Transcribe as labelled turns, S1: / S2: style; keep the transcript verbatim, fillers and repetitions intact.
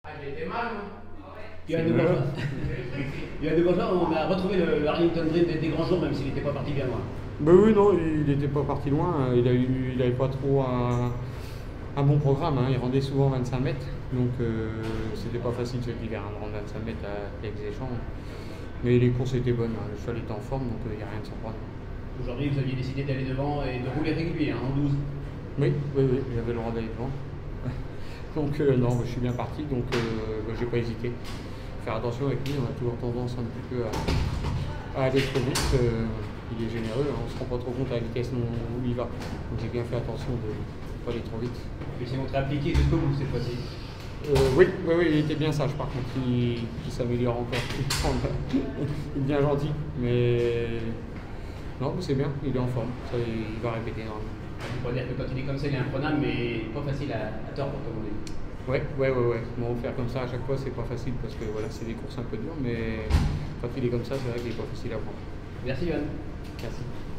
S1: Ah, il était mal, non?
S2: Il y a deux grands jours. Il y a deux grands jours, on a retrouvé le, le Arlington Dream des, des grands jours, même s'il n'était pas parti bien loin.
S3: Ben oui, non, il n'était pas parti loin. Il n'avait pas trop un, un bon programme. Hein. Il rendait souvent vingt-cinq mètres. Donc euh, c'était pas facile cet hiver hein, de rendre vingt-cinq mètres avec les champs. Mais les courses étaient bonnes. Hein. Le cheval était en forme, donc il euh, n'y a rien de surprenant.
S2: Aujourd'hui, vous aviez décidé d'aller devant et de rouler régulier, hein, en douze.
S3: Oui, oui, oui, j'avais le droit d'aller devant. Donc euh, non, je suis bien parti, donc euh, bah, j'ai pas hésité. Faire attention avec lui, on a toujours tendance un petit peu à, à aller trop vite. Euh, il est généreux, hein, on se rend pas trop compte à la vitesse où il va. Donc j'ai bien fait attention de ne pas aller trop vite.
S2: Il s'est montré appliqué jusqu'au bout cette fois-ci.
S3: Euh, oui, oui, oui, il était bien sage par contre, il, il s'améliore encore. Il est bien gentil, mais non, c'est bien, il est en forme, ça, il va répéter normalement.
S2: Il faut dire que quand il est comme ça, il est imprenable, mais pas facile à, à tordre, comme on dit.
S3: Ouais, ouais, ouais, ouais. Bon, faire comme ça à chaque fois, c'est pas facile parce que voilà, c'est des courses un peu dures, mais quand il est comme ça, c'est vrai qu'il est pas facile à prendre.
S2: Merci, Yann.
S3: Merci.